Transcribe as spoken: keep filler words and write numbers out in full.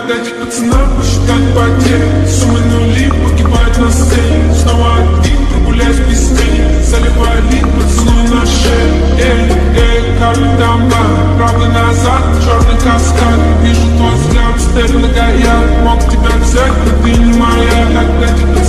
дать пацанам посчитать потери. Суммы нули погибают на сцене. Снова один, прогуляюсь без тени. Заливаю лик, поцелуй на шею. Эй, эй, капитан Бан, правда назад, черный каскад. Вижу твой взгляд, стель на гаяк. Мог тебя взять, но ты не моя. Так дать